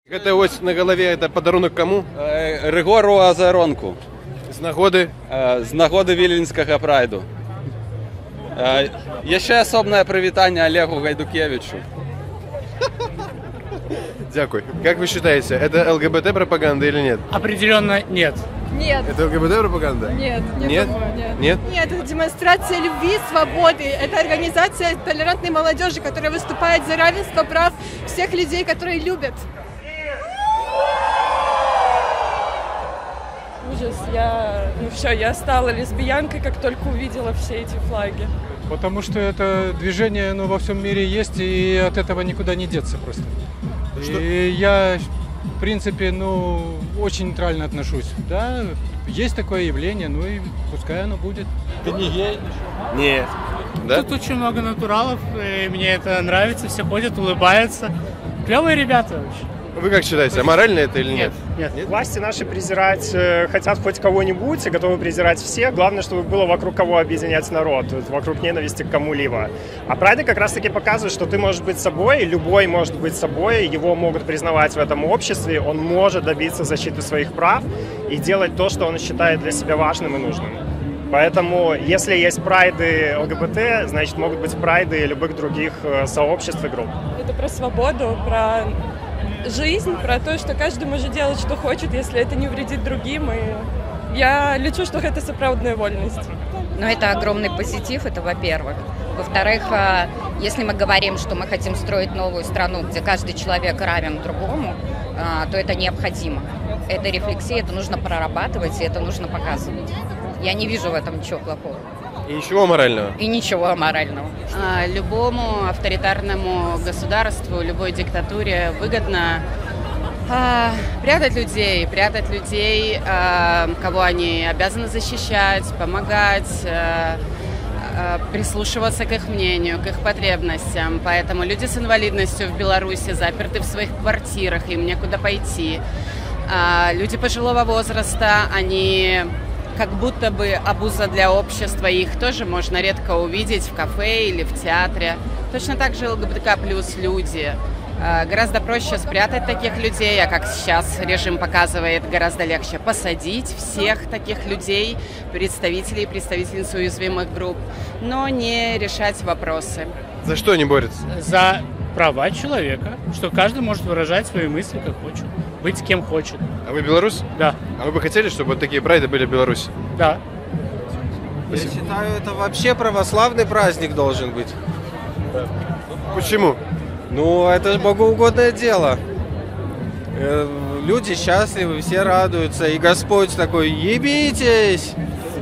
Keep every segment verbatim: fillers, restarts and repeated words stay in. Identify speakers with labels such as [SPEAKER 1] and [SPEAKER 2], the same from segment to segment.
[SPEAKER 1] Это ось на голове, это подарунок кому?
[SPEAKER 2] Ригору Азаронку.
[SPEAKER 1] З нагоди?
[SPEAKER 2] З нагоди Віленського прайду. Є ще особне привітання Олегу Гайдукевичу.
[SPEAKER 1] Дякую. Как вы считаете, это ЛГБТ-пропаганда или нет?
[SPEAKER 3] Определенно нет.
[SPEAKER 4] Нет.
[SPEAKER 1] Это ЛГБТ-пропаганда?
[SPEAKER 4] Нет.
[SPEAKER 1] Нет?
[SPEAKER 4] Нет?
[SPEAKER 1] Нет?
[SPEAKER 4] Нет, это демонстрация любви, свободы. Это организация толерантной молодежи, которая выступает за равенство прав всех людей, которые любят.
[SPEAKER 5] Ужас. Я, ну все, я стала лесбиянкой, как только увидела все эти флаги.
[SPEAKER 3] Потому что это движение, ну, во всем мире есть, и от этого никуда не деться просто. Что? И я, в принципе, ну, очень нейтрально отношусь. Да, есть такое явление, ну и пускай оно будет.
[SPEAKER 2] Ты не гей?
[SPEAKER 1] Нет. Да?
[SPEAKER 6] Тут очень много натуралов, и мне это нравится, все ходят, улыбаются. Клевые ребята вообще.
[SPEAKER 1] Вы как считаете, аморально это или нет?
[SPEAKER 6] Нет.
[SPEAKER 1] Нет?
[SPEAKER 7] Власти наши презирать э, хотят хоть кого-нибудь и готовы презирать всех. Главное, чтобы было вокруг кого объединять народ, вокруг ненависти к кому-либо. А прайды как раз-таки показывают, что ты можешь быть собой, любой может быть собой, его могут признавать в этом обществе, он может добиться защиты своих прав и делать то, что он считает для себя важным и нужным. Поэтому, если есть прайды ЛГБТ, значит, могут быть прайды любых других сообществ и групп.
[SPEAKER 5] Это про свободу, про жизнь, про то, что каждый может делать, что хочет, если это не вредит другим. И я лечу, что это сапраўдная вольность.
[SPEAKER 8] Но это огромный позитив, это во-первых. Во-вторых, если мы говорим, что мы хотим строить новую страну, где каждый человек равен другому, то это необходимо. Это рефлексия, это нужно прорабатывать, и это нужно показывать. Я не вижу в этом ничего плохого.
[SPEAKER 1] И ничего морального?
[SPEAKER 8] И ничего аморального.
[SPEAKER 9] А, любому авторитарному государству, любой диктатуре выгодно а, прятать людей, прятать людей, а, кого они обязаны защищать, помогать, а, а, прислушиваться к их мнению, к их потребностям. Поэтому люди с инвалидностью в Беларуси заперты в своих квартирах, им некуда пойти. А, люди пожилого возраста, они как будто бы обуза для общества, их тоже можно редко увидеть в кафе или в театре. Точно так же ЛГБТК плюс люди. Гораздо проще спрятать таких людей, а как сейчас режим показывает, гораздо легче посадить всех таких людей, представителей и представительниц уязвимых групп, но не решать вопросы.
[SPEAKER 1] За что они борются?
[SPEAKER 6] За права человека, что каждый может выражать свои мысли как хочет, быть кем хочет.
[SPEAKER 1] А вы белорус?
[SPEAKER 6] Да.
[SPEAKER 1] А вы бы хотели, чтобы вот такие прайды были в Беларуси?
[SPEAKER 6] Да.
[SPEAKER 10] Я считаю, это вообще православный праздник должен быть.
[SPEAKER 1] Да. Почему?
[SPEAKER 10] Ну, это же богоугодное дело. Люди счастливы, все радуются, и Господь такой: ебитесь!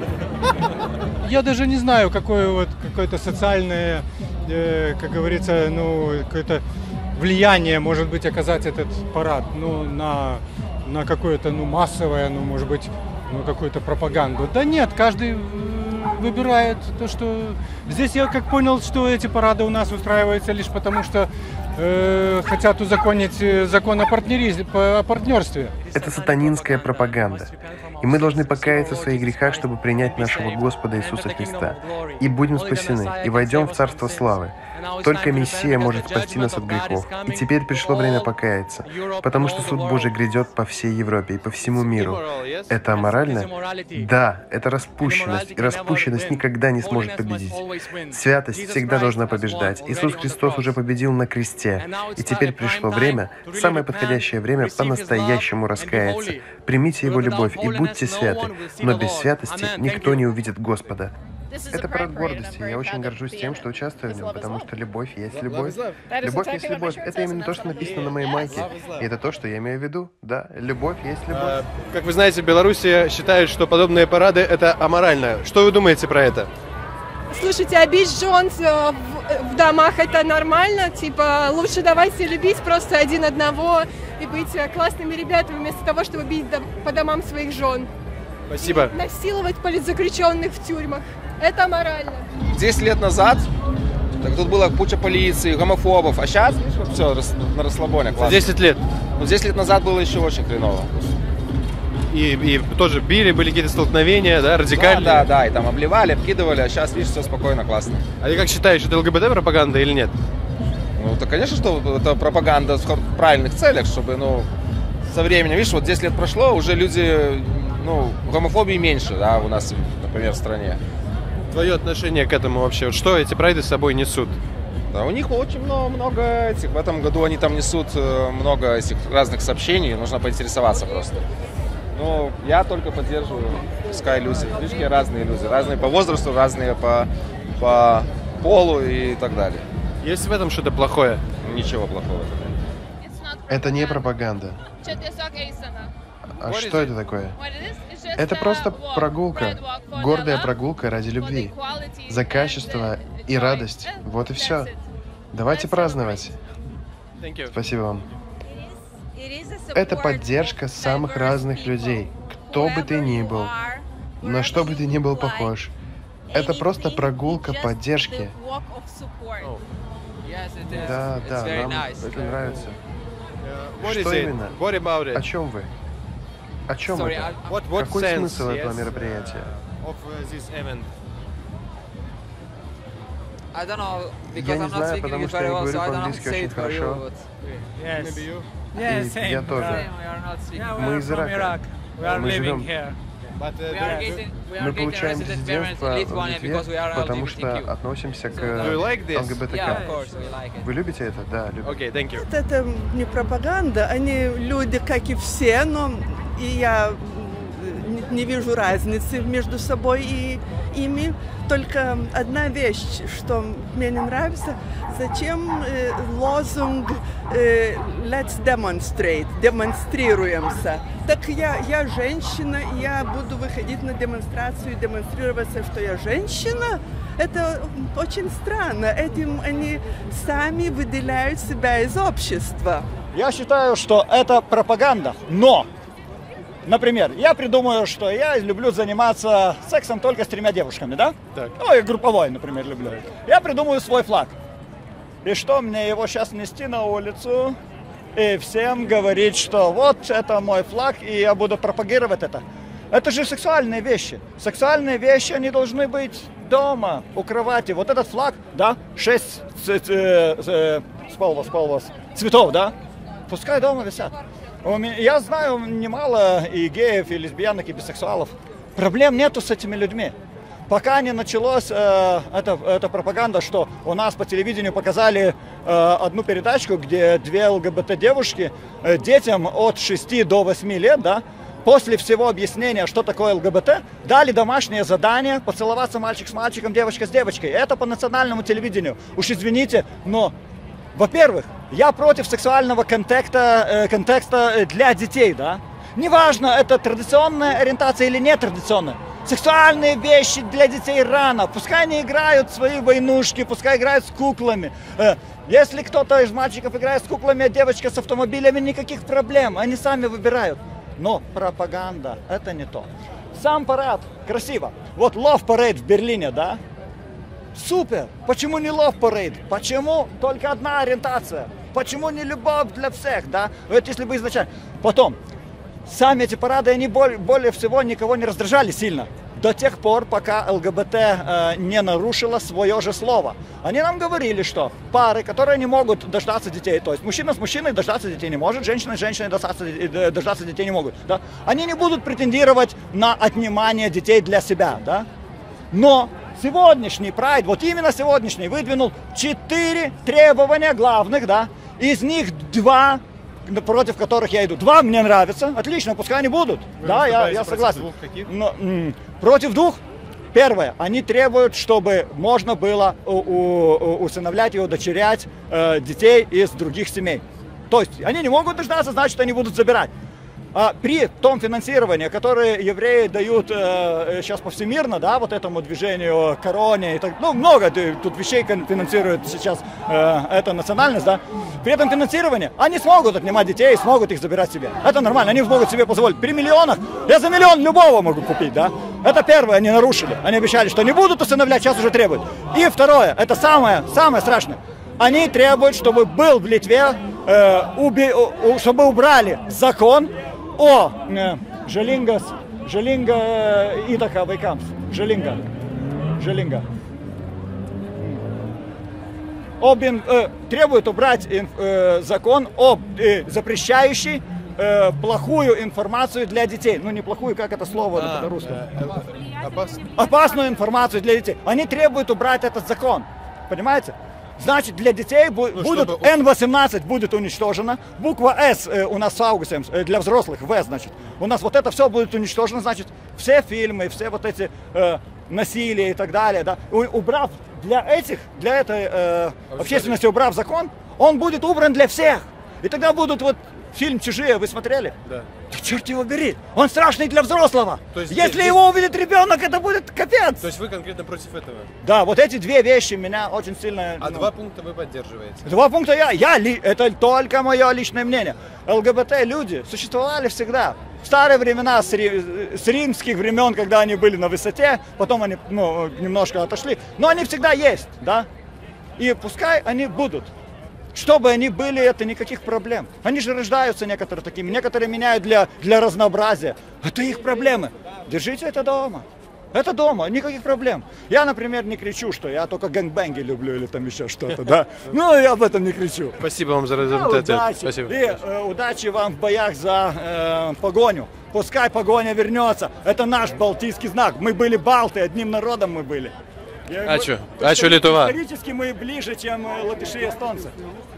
[SPEAKER 3] Я даже не знаю, какое вот какое-то социальное, э, как говорится, ну, какое-то влияние может быть оказать этот парад, ну, на, на какое-то, ну, массовое, ну, может быть, ну, какую-то пропаганду. Да нет, каждый выбирает то, что... Здесь я как понял, что эти парады у нас устраиваются лишь потому, что э, хотят узаконить закон о, партнериз... о партнерстве.
[SPEAKER 11] Это сатанинская пропаганда. И мы должны покаяться в своих грехах, чтобы принять нашего Господа Иисуса Христа. И будем спасены, и войдем в Царство Славы. Только Мессия может спасти нас от грехов. И теперь пришло время покаяться, потому что суд Божий грядет по всей Европе и по всему миру. Это аморально? Да, это распущенность, и распущенность никогда не сможет победить. Святость всегда должна побеждать. Иисус Христос уже победил на кресте. И теперь пришло время, самое подходящее время по-настоящему раскаяться. Примите Его любовь и будьте святы, но без святости никто не увидит Господа. Это парад гордости. Я очень горжусь тем, что участвую в нем, потому что любовь есть любовь. Любовь есть любовь. Это именно то, что написано на моей майке. И это то, что я имею в виду. Да, любовь есть любовь.
[SPEAKER 1] А, как вы знаете, Белоруссия считает, что подобные парады — это аморально. Что вы думаете про это?
[SPEAKER 4] Слушайте, а бить жен в, в домах — это нормально? Типа, лучше давайте любить просто один одного и быть классными ребятами, вместо того, чтобы бить по домам своих жен.
[SPEAKER 1] Спасибо.
[SPEAKER 4] И насиловать политзаключенных в тюрьмах. Это аморально.
[SPEAKER 12] десять лет назад так тут была куча полиции, гомофобов, а сейчас все на расслабоне.
[SPEAKER 1] За десять лет?
[SPEAKER 12] Ну, десять лет назад было еще очень хреново.
[SPEAKER 1] И, и тоже били, были какие-то столкновения, да, радикальные?
[SPEAKER 12] Да, да, да, и там обливали, обкидывали, а сейчас, видишь, все спокойно, классно.
[SPEAKER 1] А ты как считаешь, это ЛГБТ-пропаганда или нет?
[SPEAKER 12] Ну, то, конечно, что это пропаганда в правильных целях, чтобы, ну, со временем, видишь, вот десять лет прошло, уже люди, ну, гомофобии меньше, да, у нас, например, в стране.
[SPEAKER 1] Твое отношение к этому вообще? Что эти прайды с собой несут?
[SPEAKER 12] Да, у них очень много, много этих, в этом году они там несут много этих разных сообщений, нужно поинтересоваться просто. Ну, я только поддерживаю, пускай люди, видишь, разные люди, разные по возрасту, разные по, по полу и так далее.
[SPEAKER 1] Есть в этом что-то плохое?
[SPEAKER 12] Ничего плохого.
[SPEAKER 11] Это не пропаганда. А что это такое? Это просто прогулка. Гордая прогулка ради любви. За качество и радость. Вот и все. Давайте праздновать. Спасибо вам. Это поддержка самых разных людей. Кто бы ты ни был, на что бы ты ни был похож. Это просто прогулка поддержки. Да, да, нам это нравится. Что именно? О чем вы? О чем это? Какой смысл этого мероприятия? Я не знаю, потому что я не говорю по-английски очень хорошо. И я тоже. Мы из Ирака. Мы живем. Мы получаем резидентство в Литве, потому что относимся к ЛГБТК. Вы любите это? Да, любим.
[SPEAKER 13] Это не пропаганда, они люди, как и все, но и я не вижу разницы между собой и ими. Только одна вещь, что мне не нравится, зачем э, лозунг э, «Let's demonstrate», демонстрируемся. Так я, я женщина, и я буду выходить на демонстрацию и демонстрировать, что я женщина. Это очень странно. Этим они сами выделяют себя из общества.
[SPEAKER 14] Я считаю, что это пропаганда, но... Например, я придумаю, что я люблю заниматься сексом только с тремя девушками, да?
[SPEAKER 1] Так.
[SPEAKER 14] Ну, и групповой, например, люблю. Я придумаю свой флаг. И что, мне его сейчас нести на улицу и всем говорить, что вот это мой флаг, и я буду пропагировать это? Это же сексуальные вещи. Сексуальные вещи, они должны быть дома, у кровати. Вот этот флаг, да, шесть сполос, цветов, да? Пускай дома висят. Я знаю немало и геев, и лесбиянок, и бисексуалов. Проблем нету с этими людьми. Пока не началась э, эта, эта пропаганда, что у нас по телевидению показали э, одну передачку, где две ЛГБТ-девушки э, детям от шести до восьми лет, да, после всего объяснения, что такое ЛГБТ, дали домашнее задание поцеловаться мальчик с мальчиком, девочка с девочкой. Это по национальному телевидению. Уж извините, но... Во-первых, я против сексуального контекста, э, контекста для детей, да? Неважно, это традиционная ориентация или нетрадиционная. Сексуальные вещи для детей рано. Пускай они играют в свои войнушки, пускай играют с куклами. Э, если кто-то из мальчиков играет с куклами, а девочка с автомобилями, никаких проблем. Они сами выбирают. Но пропаганда – это не то. Сам парад красиво. Вот Love Parade в Берлине, да? Супер! Почему не Love Parade? Почему только одна ориентация? Почему не любовь для всех, да? Вот если бы изначально... Потом, сами эти парады, они более, более всего никого не раздражали сильно. До тех пор, пока ЛГБТ э, не нарушила свое же слово. Они нам говорили, что пары, которые не могут дождаться детей, то есть мужчина с мужчиной дождаться детей не может, женщина с женщиной дождаться, дождаться детей не могут, да? Они не будут претендировать на отнимание детей для себя, да? Но... Сегодняшний прайд, вот именно сегодняшний, выдвинул четыре требования главных, да, из них два, против которых я иду. Два мне нравятся, отлично, пускай они будут, Вы да, я, я согласен. Двух каких? Но, м- против двух, первое, они требуют, чтобы можно было у- у- усыновлять и удочерять э, детей из других семей. То есть они не могут дождаться, значит, они будут забирать. А при том финансировании, которое евреи дают э, сейчас повсемирно, да, вот этому движению короне, и так, ну, много тут вещей финансирует сейчас э, эта национальность, да, при этом финансировании они смогут отнимать детей и смогут их забирать себе. Это нормально, они смогут себе позволить. При миллионах, я за миллион любого могу купить, да. Это первое, они нарушили. Они обещали, что не будут усыновлять, сейчас уже требуют. И второе, это самое, самое страшное. Они требуют, чтобы был в Литве, э, уби, у, чтобы убрали закон о э, Žalingas, Žalinga įtaka vaikams. Žalinga. Žalinga. об, э, требует убрать э, закон, об, э, запрещающий э, плохую информацию для детей. Ну, не плохую, как это слово на по-русски? Опасную информацию для детей. Они требуют убрать этот закон. Понимаете? Значит, для детей бу ну, будут чтобы... эн восемнадцать будет уничтожена, буква С э, у нас с Аугусом, э, для взрослых, В, значит. У нас вот это все будет уничтожено, значит, все фильмы, все вот эти э, насилия и так далее, да. У, убрав для этих, для этой э, общественности, убрав закон, он будет убран для всех. И тогда будут вот фильм «Чужие», вы смотрели? Да. Да черт его бери, он страшный для взрослого. То есть, Если здесь... его увидит ребенок, это будет капец.
[SPEAKER 1] То есть вы конкретно против этого?
[SPEAKER 14] Да, вот эти две вещи меня очень сильно...
[SPEAKER 1] А
[SPEAKER 14] ну,
[SPEAKER 1] два пункта вы поддерживаете?
[SPEAKER 14] Два пункта я, я ли, это только мое личное мнение. ЛГБТ-люди существовали всегда. В старые времена, с, ри, с римских времен, когда они были на высоте, потом они ну, немножко отошли, но они всегда есть, да? И пускай они будут. Чтобы они были, это никаких проблем. Они же рождаются некоторые такими, некоторые меняют для, для разнообразия. Это их проблемы. Держите это дома. Это дома, никаких проблем. Я, например, не кричу, что я только гэнгбэнги люблю или там еще что-то, да. Ну, я об этом не кричу.
[SPEAKER 1] Спасибо вам за разъяснение.
[SPEAKER 14] Удачи.
[SPEAKER 1] Спасибо.
[SPEAKER 14] И э, удачи вам в боях за э, погоню. Пускай погоня вернется. Это наш балтийский знак. Мы были балты, одним народом мы были.
[SPEAKER 1] А что? А что Литва?
[SPEAKER 14] Исторически мы ближе, чем латыши и эстонцы.